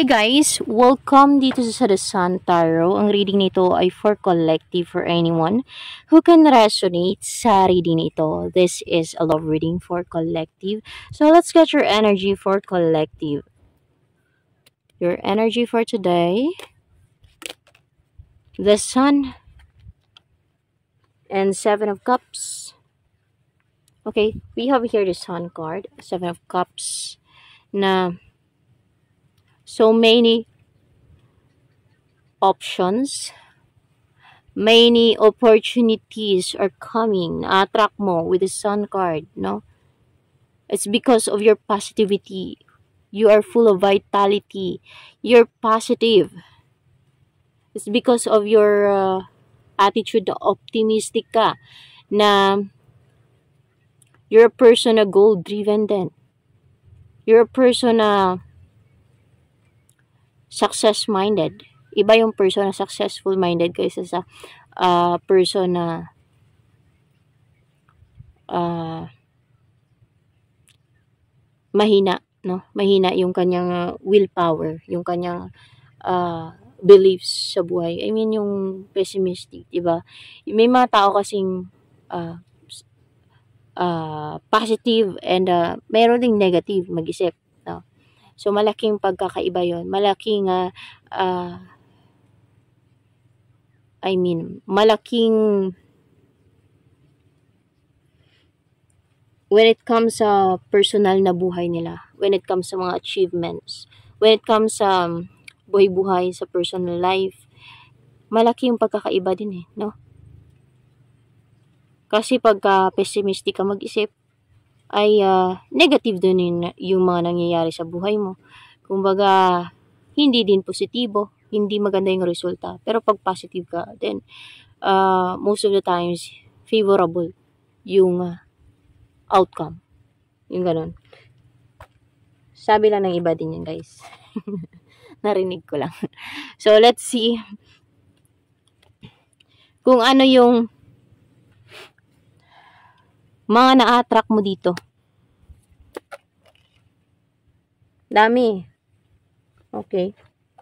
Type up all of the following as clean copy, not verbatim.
Hey guys, welcome dito sa The Sun Tarot. Ang reading nito ay for collective for anyone who can resonate sa reading nito. This is a love reading for collective. So let's get your energy for collective. Your energy for today, the Sun and Seven of Cups. Okay, we have here the Sun card, Seven of Cups, na so many options, many opportunities are coming. Na-attract mo with the Sun card, no? It's because of your positivity. You are full of vitality. You're positive. It's because of your attitude na optimistic ka, na you're a person na goal-driven din. You're a person na success-minded. Iba yung person na successful-minded kaysa sa person na mahina, no? Mahina yung kanyang willpower, yung kanyang beliefs sa buhay. I mean, yung pessimistic, diba? May mga tao kasing positive and meron ding negative mag-isip, no? So, malaking pagkakaiba yon. Malaking malaking when it comes sa personal na buhay nila, when it comes sa mga achievements, when it comes sa buhay-buhay sa personal life, malaki yung pagkakaiba din no? Kasi pagka pessimistic ka mag-isip, ay negative din yung mga nangyayari sa buhay mo. Kumbaga, hindi din positibo, hindi maganda yung resulta. Pero pag positive ka, then most of the times, favorable yung outcome. Yung ganun. Sabi lang ng iba din yan, guys. Narinig ko lang. So, let's see kung ano yung mga na-attract mo dito. Dami. Okay.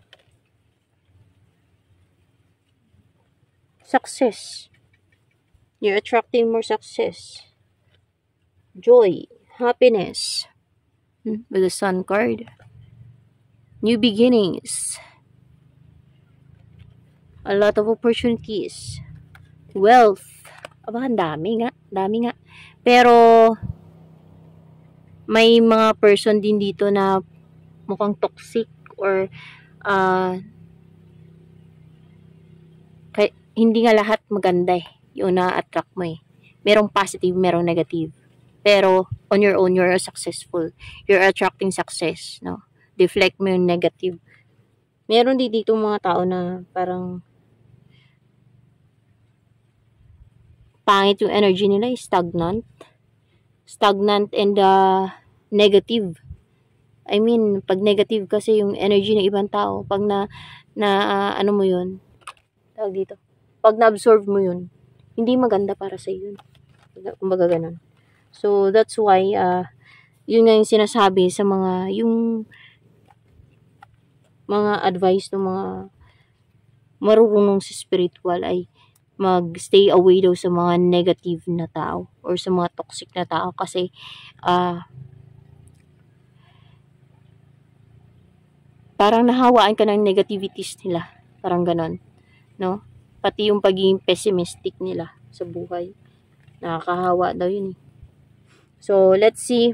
Success. You're attracting more success. Joy. Happiness. With the Sun card. New beginnings. A lot of opportunities. Wealth. Aba, dami nga. Pero, may mga person din dito na mukhang toxic or hindi nga lahat maganda yung na-attract mo Merong positive, merong negative. Pero, on your own, you're successful. You're attracting success, no? Deflect mo yung negative. Meron din dito mga tao na parang pangit yung energy nila, stagnant and negative. I mean, pag negative kasi yung energy ng ibang tao, pag ano mo yun, tawag dito, pag na-absorb mo yun, hindi maganda para sa yun. Kumbaga ganun. So, that's why, yun nga yung sinasabi sa yung mga advice ng mga marurunong sa spiritual ay mag-stay away daw sa mga negative na tao or sa mga toxic na tao kasi parang nahawaan ka ng negativities nila. Parang ganon. No? Pati yung pagiging pessimistic nila sa buhay. Nakakahawa daw yun So, let's see.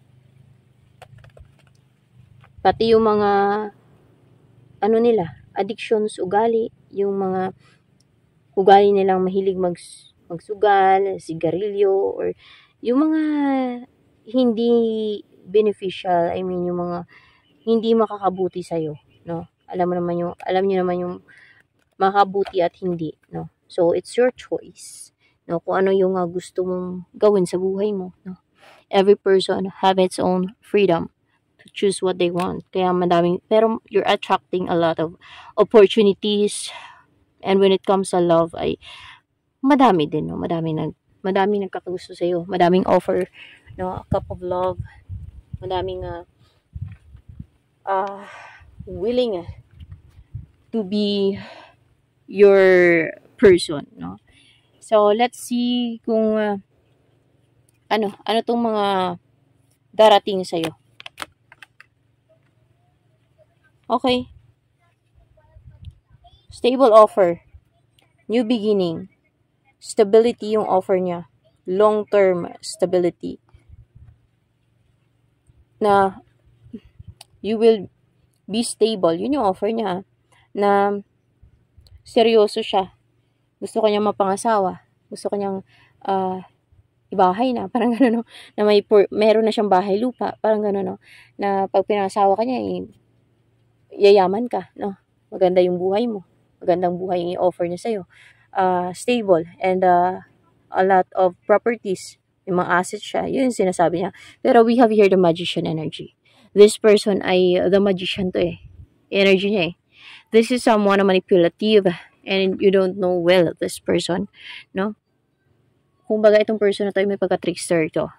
Pati yung mga addictions, ugali, yung mga ugali nilang mahilig magsugal, sigarilyo, or yung mga hindi beneficial, I mean, yung mga hindi makakabuti sa'yo, no? Alam niyo naman yung makabuti at hindi, no? So, it's your choice, no? Kung ano yung gusto mong gawin sa buhay mo, no? Every person have its own freedom to choose what they want. Kaya pero you're attracting a lot of opportunities. And when it comes sa love, ay madami din, no? Madami nagkakagusto sa iyo, madaming offer, no? A cup of love, madaming willing to be your person, no? So, let's see kung ano tong mga darating sa'yo. Okay. Stable offer. New beginning. Stability yung offer niya. Long-term stability. Na you will be stable. Yun yung offer niya. Na seryoso siya. Gusto ko niyang mapangasawa. Gusto ko niyang ibahay na. Parang gano'n, no? Na meron na siyang bahay lupa. Parang gano'n, no? Na pag pinangasawa ka niya, yayaman ka, no? Maganda yung buhay mo. Magandang buhay yung i-offer niya sa'yo. Stable and a lot of properties. Yung mga assets siya. Yun yung sinasabi niya. Pero we have here the magician energy. This person ay the magician to energy niya This is someone manipulative and you don't know well this person, no? Kumbaga itong person na to ay may pagka-trickster to.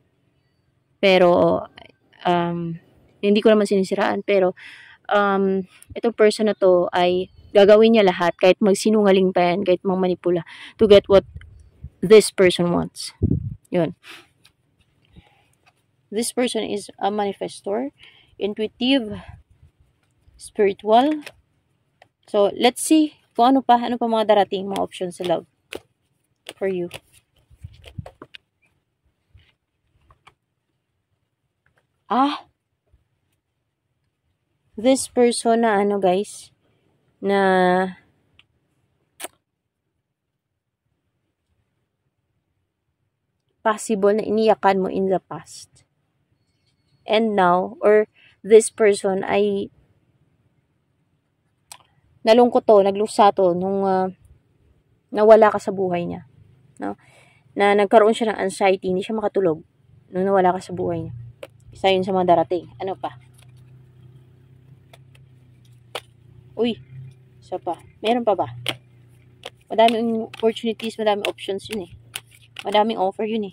Pero hindi ko naman sinisiraan, pero itong person na to ay gagawin niya lahat kahit magsinungaling pa yan, kahit manipula to get what this person wants. Yun. This person is a manifestor, intuitive, spiritual. So, let's see kung ano pa mga darating, mga options sa love for you. This person na guys, na possible na iniyakan mo in the past. And now, or this person ay nalungkot to, naglusa to nung nawala ka sa buhay niya. No? Na nagkaroon siya ng anxiety, hindi siya makatulog nung nawala ka sa buhay niya. Isa yun sa mga darating. Ano pa? Uy, isa pa. Meron pa ba? Madaming opportunities, madaming options yun Madaming offer yun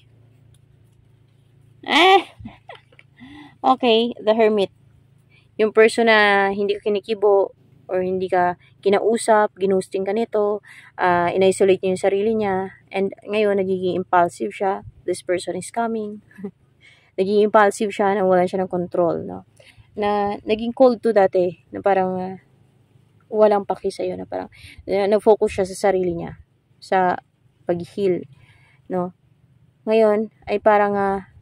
Okay, the hermit. Yung person na hindi ka kinikibo or hindi ka kinausap, ginusting ka nito, in-isolate niya yung sarili niya, and ngayon nagiging impulsive siya. This person is coming. Nagiging impulsive siya, na wala siya ng control, no? Na naging cold to dati, na parang walang paki sa'yo, na parang nag-focus siya sa sarili niya, sa pag-heal, no? Ngayon, ay parang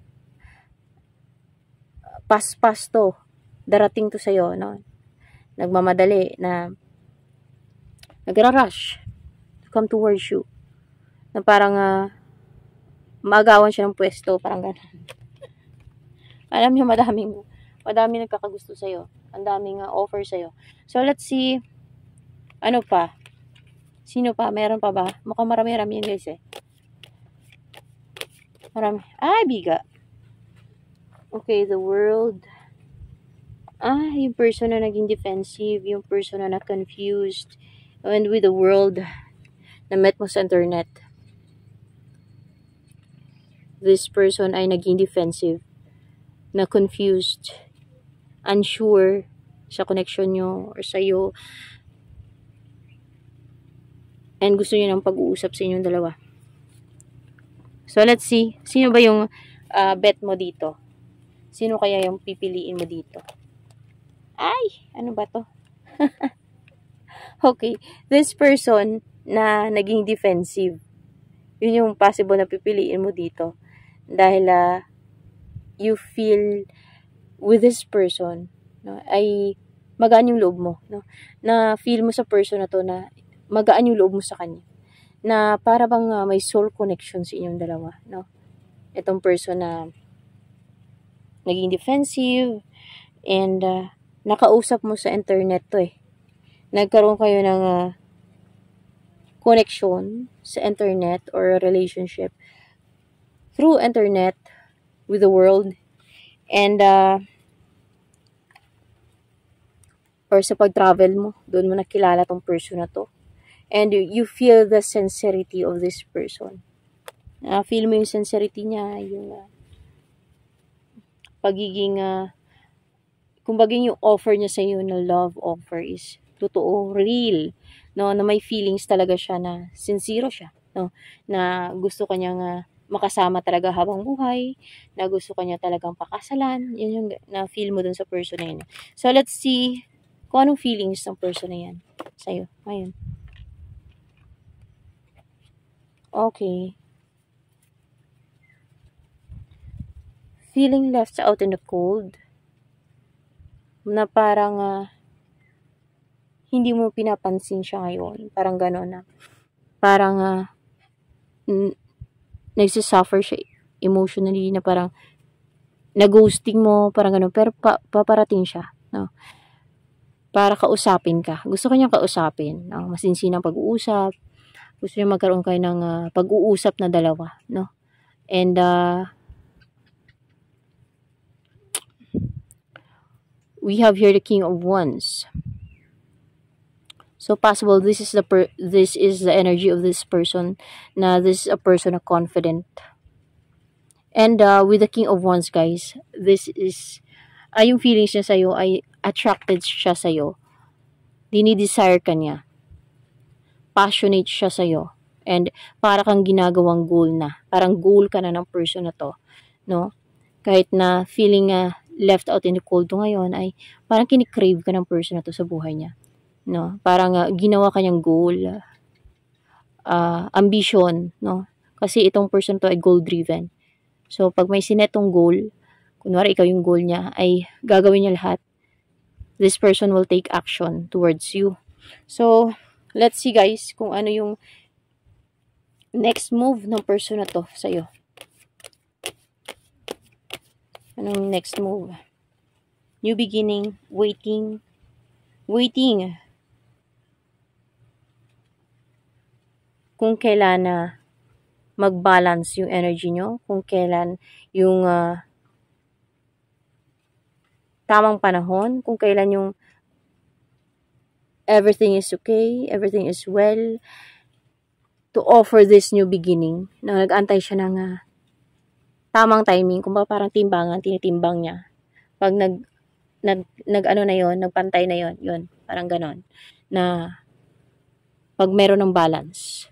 pas-pas to, darating to sa'yo, no? Nagmamadali, na nagra-rush to come towards you, na parang maagawan siya ng pwesto, parang gano'n. Alam niyo, madaming nagkakagusto sa'yo, ang daming offer sa'yo. So, let's see, ano pa? Sino pa? Meron pa ba? Mukhang marami-rami yan guys Marami. Biga. Okay, the world. Yung person na naging defensive, yung person na na-confused, and with the world na met mo sa internet. This person ay naging defensive, na confused, unsure sa connection nyo or sa'yo, and gusto nyo ng pag-uusap sa inyong dalawa. So, let's see. Sino ba yung bet mo dito? Sino kaya yung pipiliin mo dito? Ano ba to? Okay. This person na naging defensive, yun yung possible na pipiliin mo dito. Dahil you feel with this person, no, ay magaan yung loob mo. No? Na feel mo sa person na to na magaan yung loob mo sa kanya. Na para bang may soul connection sa inyong dalawa. No? Itong person na naging defensive and nakausap mo sa internet to Nagkaroon kayo ng connection sa internet or relationship through internet with the world and or sa pag-travel mo, doon mo nakilala tong person na to. And you feel the sincerity of this person. Feel mo yung sincerity niya, yung pagiging kumbaga yung offer niya sa iyo na love offer is totoo, real, no, na may feelings talaga siya, na sincere siya, no, na gusto kanyang makasama talaga habang buhay, na gusto kanya talagang pakasalan. Yun yung na feel mo dun sa person na yun. So let's see kung anong feelings ng person na yan sa'yo ngayon. Okay. Feeling left out in the cold, na parang hindi mo pinapansin siya ngayon. Parang gano'n na. Parang nagsisuffer siya emotionally, na parang nag-ghosting mo, parang gano'n. Pero paparating siya, no? Para kausapin ka. Gusto kanyang kausapin. Ng masinsinang pag-uusap. Gusto niya magkaroon kayo ng pag-uusap na dalawa, no? And we have here the King of Wands. So possible this is the energy of this person, na this is a person na confident. And with the King of Wands, guys, this is yung feelings niya sa'yo ay attracted siya sa'yo. Dinidesire ka niya. Passionate siya sa'yo. And para kang ginagawang goal na. Parang goal ka na ng person na to, no? Kahit na feeling left out in the cold to ngayon, ay parang kinikrave ka ng person na to sa buhay niya, no? Parang ginawa kanyang goal, ambition, no? Kasi itong person to ay goal driven. So pag may sinetong goal, kunwari ikaw yung goal niya, ay gagawin niya lahat. This person will take action towards you. So let's see, guys, kung ano yung next move ng person na to sa'yo. Anong next move? New beginning, waiting. Kung kailan mag-balance yung energy nyo, kung kailan yung tamang panahon, kung kailan yung everything is okay, everything is well, to offer this new beginning. Na nag-antay siya ng tamang timing, kung parang timbangan, tinitimbang niya. Pag ano na yon, nagpantay na yon, yun, parang ganon. Na pag meron ng balance.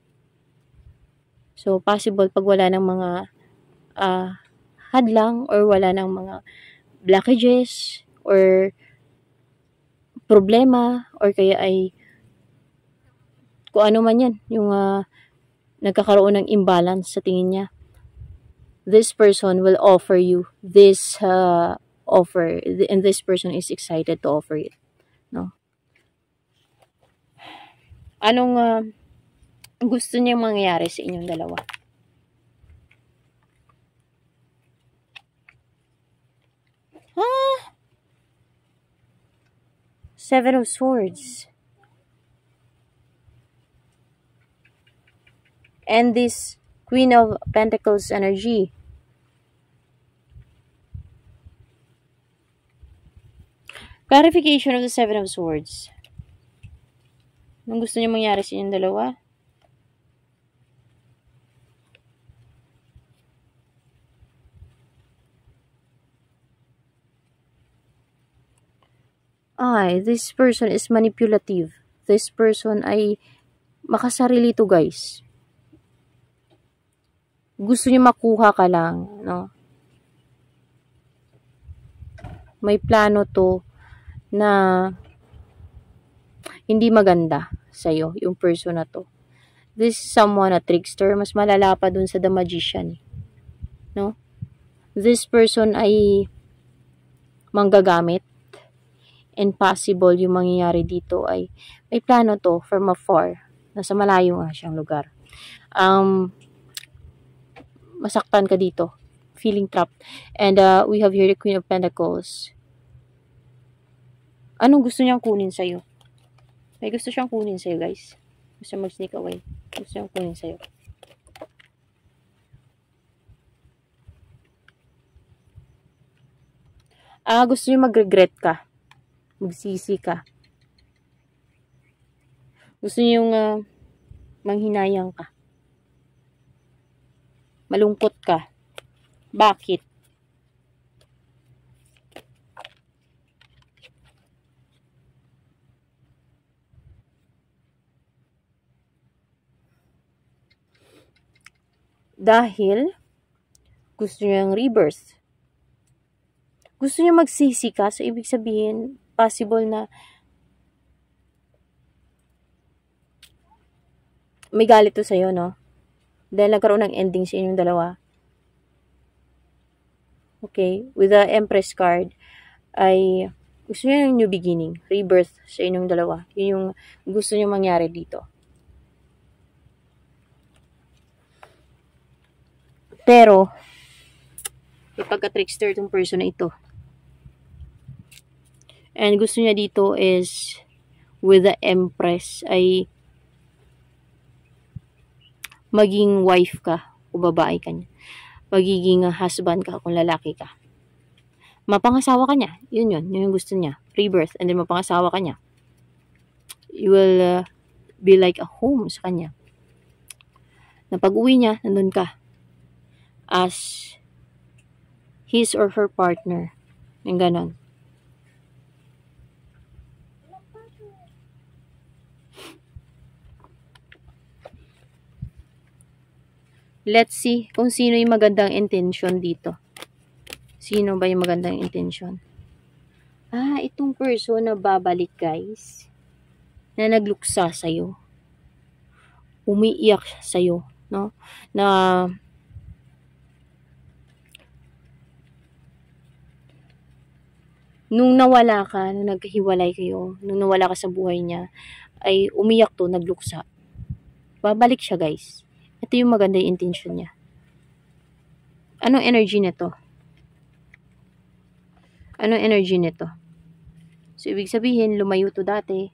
So, possible pag wala ng mga hadlang, or wala ng mga blockages, or problema, or kaya ay kung ano man yan, yung nagkakaroon ng imbalance sa tingin niya, this person will offer you this offer, and this person is excited to offer it, no? Anong gusto niyang mangyari sa inyong dalawa? Seven of Swords. And this Queen of Pentacles energy. Clarification of the Seven of Swords. Anong gusto niyo mangyari sa inyong dalawa? This person is manipulative. This person ay makasarili to, guys. Gusto niya makuha ka lang, no? May plano to na hindi maganda sa'yo, yung person na to. This is someone a trickster, mas malala pa dun sa The Magician, no? This person ay manggagamit, and possible yung mangyayari dito ay may plano to from afar. Nasa malayo nga siyang lugar. Masaktan ka dito. Feeling trapped. And we have here the Queen of Pentacles. Anong gusto niyang kunin sa'yo? May gusto siyang kunin sa'yo, guys. Gusto niyang mag-sneak away. Gusto niyang kunin sa'yo. Gusto niyo mag-regret ka. Magsisi ka. Gusto niyo yung manghinayang ka. Malungkot ka. Bakit? Dahil gusto niya yung rebirth. Gusto niya magsisi ka, so ibig sabihin, possible na may galit to sa'yo, no? Dahil nagkaroon ng ending sa inyong dalawa. Okay? With the Empress card, ay gusto niya ng new beginning, rebirth sa inyong dalawa. Yun yung gusto niya mangyari dito. Pero, may pagka-trickster itong person na ito. And gusto niya dito is, with the Empress, ay maging wife ka o babae ka niya. Magiging husband ka kung lalaki ka. Mapangasawa ka niya. Yun yung gusto niya. Rebirth. And then mapangasawa ka niya. You will be like a home sa kanya. Na pag-uwi niya, nandun ka. As his or her partner. Yung ganon. Let's see kung sino yung magandang intention dito. Sino ba yung magandang intention? Itong person na babalik, guys. Na nagluksa sa'yo. Umiiyak sa'yo, no? Na nung nawala ka, nung naghiwalay kayo, nung nawala ka sa buhay niya, ay umiyak to, nagluksa. Babalik siya, guys. Ito yung maganda yung intention niya. Anong energy nito? Anong energy nito? So, ibig sabihin, lumayo to dati.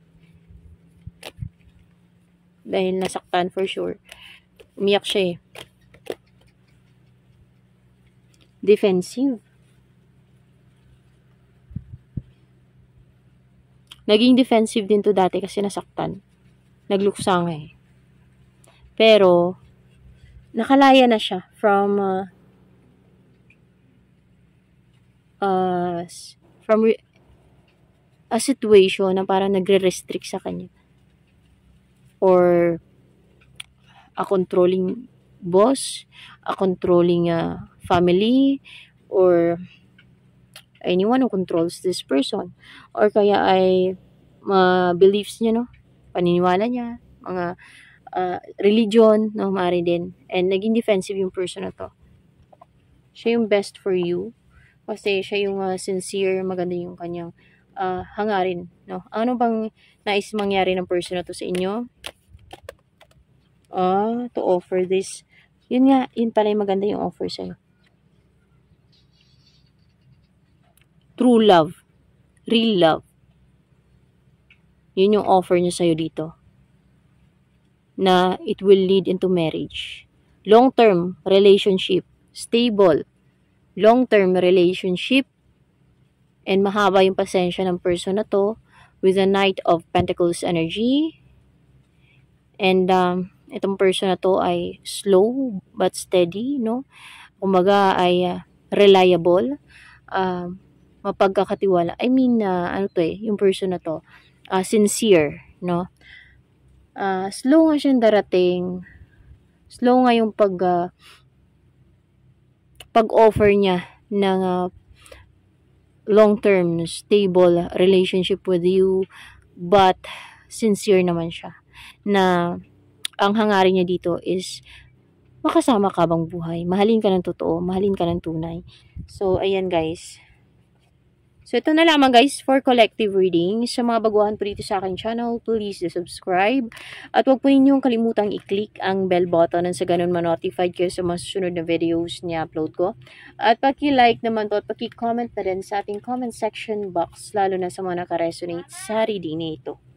Dahil nasaktan for sure. Umiyak siya eh. Defensive. Naging defensive din to dati kasi nasaktan. Nagluksa nga eh. Pero, nakalaya na siya from a situation na parang nagre-restrict sa kanya. Or a controlling boss, a controlling family, or anyone who controls this person. Or kaya ay beliefs niya, no? Paniniwala niya, mga religion, no? Maaari din. And naging defensive yung person na to. Siya yung best for you. Kasi siya yung sincere, maganda yung kanyang hangarin, no? Ano bang nais mangyari ng person na to sa inyo? To offer this. Yun nga, yun pala yung maganda yung offer sa'yo. True love. Real love. Yun yung offer niya sa'yo dito. Na it will lead into marriage. Long-term relationship. Stable. Long-term relationship. And mahaba yung pasensya ng person na to. With the Knight of Pentacles energy. And itong person na to ay slow but steady, no? Kumaga ay reliable. Mapagkakatiwala. I mean, yung person na to, sincere, no? Slow nga siyang darating. Slow nga yung pag-offer niya ng long-term, stable relationship with you, but sincere naman siya. Na ang hangarin niya dito is makasama ka bang buhay. Mahalin ka ng totoo, mahalin ka ng tunay. So, ayan guys. So, ito na lamang guys for collective reading. Sa mga baguhan po dito sa aking channel, please subscribe. At huwag po ninyong kalimutang i-click ang bell button nang sa ganun ma-notified kayo sa mga susunod na videos na upload ko. At paki-like naman to at paki-comment na rin sa ating comment section box, lalo na sa mga nakaresonate sa reading na ito.